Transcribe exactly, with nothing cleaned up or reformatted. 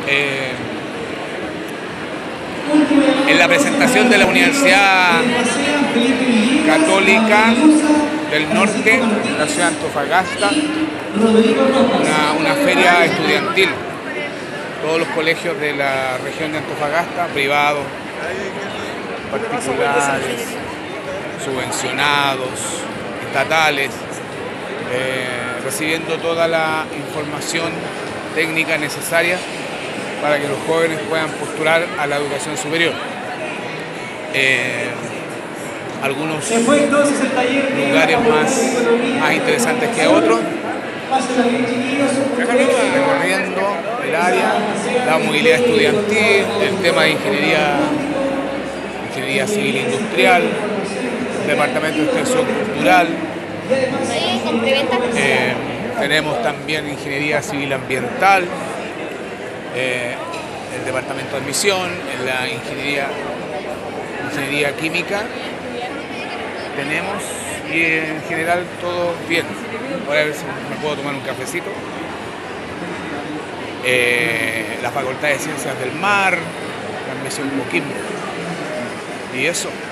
Eh, en la presentación de la Universidad Católica del Norte, la ciudad de Antofagasta, una, una feria estudiantil. Todos los colegios de la región de Antofagasta, privados, particulares, subvencionados, estatales, eh, recibiendo toda la información técnica necesaria para que los jóvenes puedan postular a la educación superior. Eh, algunos lugares más, más interesantes que otros, recorriendo el área, la movilidad estudiantil, el tema de ingeniería, ingeniería civil industrial, el departamento de extensión cultural. Eh, tenemos también ingeniería civil ambiental, eh, el departamento de admisión, en la ingeniería, ingeniería química tenemos, y en general todo bien. Voy a ver si me puedo tomar un cafecito. Eh, la Facultad de Ciencias del Mar, la admisión Coquimbo. Y eso.